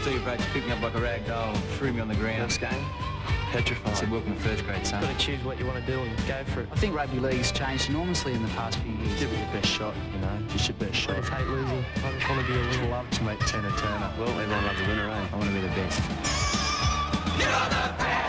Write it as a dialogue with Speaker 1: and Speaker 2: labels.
Speaker 1: Steve Roach picked me up like a rag doll and threw me on the ground.
Speaker 2: First game?
Speaker 1: Petrified. I said, welcome to first grade, son.
Speaker 2: You've got to choose what you want to do and go for it.
Speaker 3: I think rugby league has changed enormously in the past few years.
Speaker 2: Give it your best shot, you know, just your best shot. I hate losing. I just want to be a winner. Love to make Tina Turner.
Speaker 1: Well, everyone loves a winner, eh? I want to be the best.